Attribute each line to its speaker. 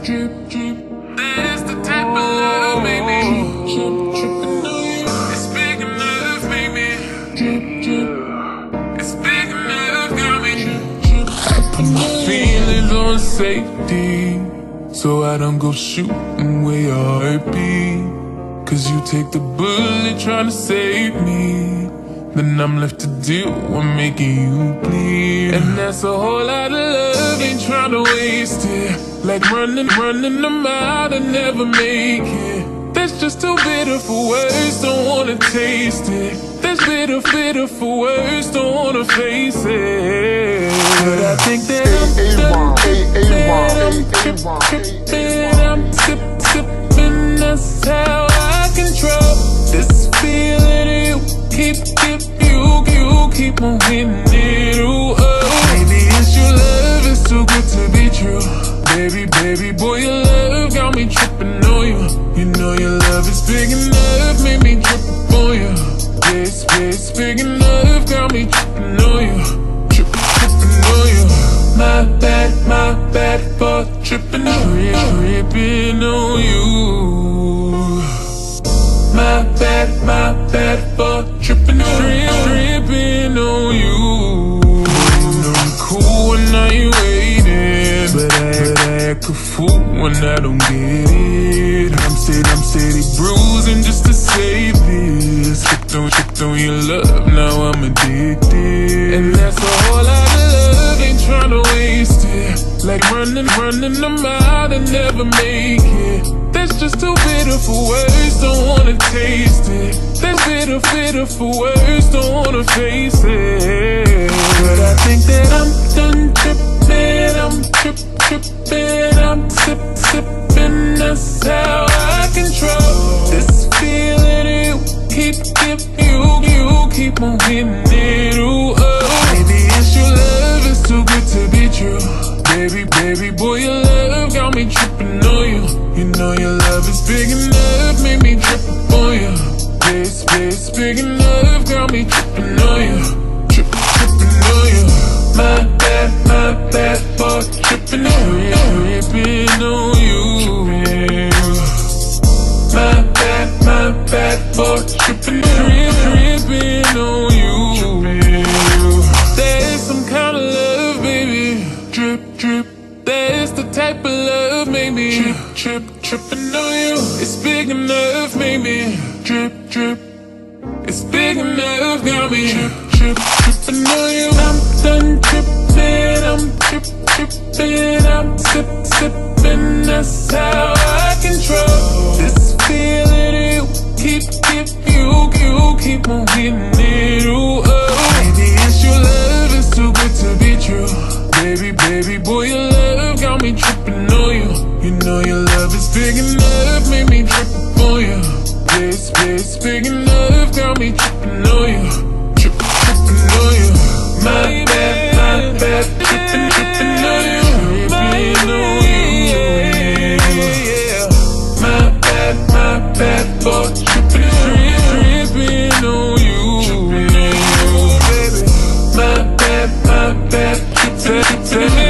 Speaker 1: That's the type of love, baby. It's big enough, baby. It's big enough, got me. Feelings on safety, so I don't go shooting where your heart be. Cause you take the bullet trying to save me, then I'm left to deal with making you bleed. And that's a whole lot of love, ain't trying to waste it. Like running a mile and never make it. That's just too bitter for words, don't wanna taste it. That's bitter for words, don't wanna face it. But I think that I'm sipping, that's how I control this feeling. You keep on hitting it, ooh, oh. Maybe it's your love, it's too good to be true. Baby, boy, your love got me tripping on you. You know your love is big enough, made me trip up on you. Yes, big enough, got me tripping on you. Tripping on you. My bad for tripping on you. On you. My bad for tripping on you. You know I'm cool when I ain't waiting, but I act a fool when I don't get it. I'm steady bruising just to save this. Tripped on your love, now I'm addicted. And that's a whole lot of love, ain't tryna waste it. Like running a mile and never make it. That's just too bitter for words, don't wanna taste it. That's bitter for words, don't wanna face it. But I think that I'm done tripping, I'm sipping, that's how I control this feeling. You keep on hitting it, ooh, oh. Maybe it's your love, it's too good to be true. Baby, boy, your love got me tripping on you. You know your love is big enough, made me trip up on you. This big enough, got me tripping on you. Tripping on you. My bad for tripping on you. Tripping on you. My bad for tripping on you. There's some kind of love, baby. Drip. That's the type of love, maybe. Tripping on you. It's big enough, maybe. Drip. It's big enough, got me. Tripping on you. I'm done tripping, I'm sipping, that's how I control this feeling. You keep on hitting it, ooh, oh. Maybe it's your love, it's too good to be true. Baby, boy, your love got me tripping on you. You know your love is big enough, made me trip up on you. This big enough, got me tripping on you. Tripping on you. My bad, tripping on you. Tripping on you. My bad for tripping on you. My bad, tripping